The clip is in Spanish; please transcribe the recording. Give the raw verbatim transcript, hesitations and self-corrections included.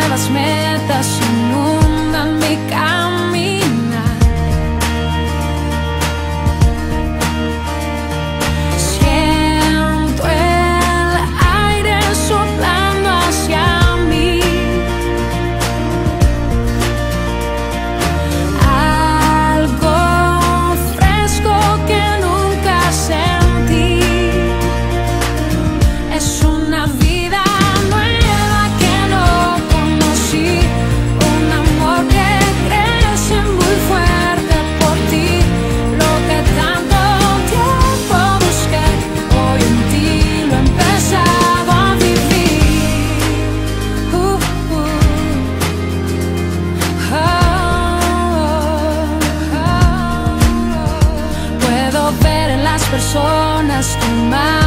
nuevas metas inundan mi caminar. Siento el aire soplando hacia mí, algo fresco que nunca sentí. Es una vida nueva que no conocí, un amor que crece muy fuerte por ti. Lo que tanto tiempo busqué, hoy en ti lo he empezado a vivir. Uh, uh. Oh, oh, oh. Puedo ver en las personas tu mano.